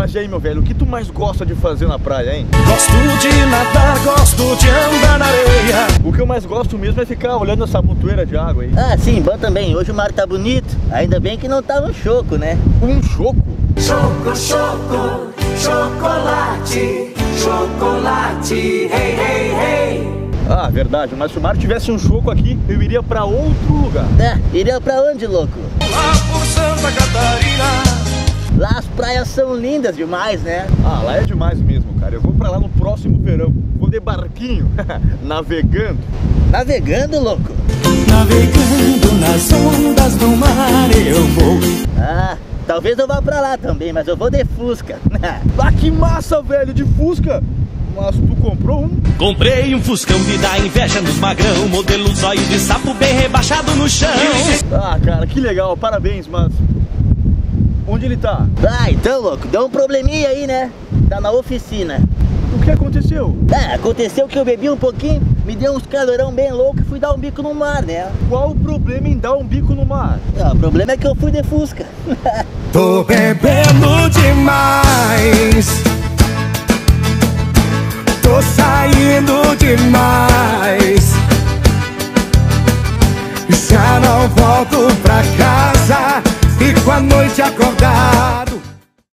Mas e aí, meu velho, o que tu mais gosta de fazer na praia, hein? Gosto de nadar, gosto de andar na areia. O que eu mais gosto mesmo é ficar olhando essa montoeira de água aí. Ah, sim, bom também. Hoje o mar tá bonito. Ainda bem que não tá um choco, né? Um choco? Choco, choco, chocolate, chocolate, hey, hey, hey. Ah, verdade, mas se o mar tivesse um choco aqui, eu iria pra outro lugar. É, iria pra onde, louco? Lá por Santa Catarina. Lá as praias são lindas demais, né? Ah, lá é demais mesmo, cara. Eu vou pra lá no próximo verão. Vou de barquinho, navegando. Navegando, louco? Navegando nas ondas do mar eu vou. Ah, talvez eu vá pra lá também, mas eu vou de Fusca. Ah, que massa, velho, de Fusca. Mas tu comprou um? Comprei um Fuscão de dar inveja nos magrão, modelo zóio de sapo bem rebaixado no chão. Ah, cara, que legal, parabéns, mas... onde ele tá? Ah, então, louco, deu um probleminha aí, né? Tá na oficina. O que aconteceu? Ah, aconteceu que eu bebi um pouquinho, me deu uns calorão bem louco e fui dar um bico no mar, né? Qual o problema em dar um bico no mar? Ah, o problema é que eu fui de Fusca. Tô bebendo demais. Tô saindo demais. Já não volto pra casa. Fico a noite acordado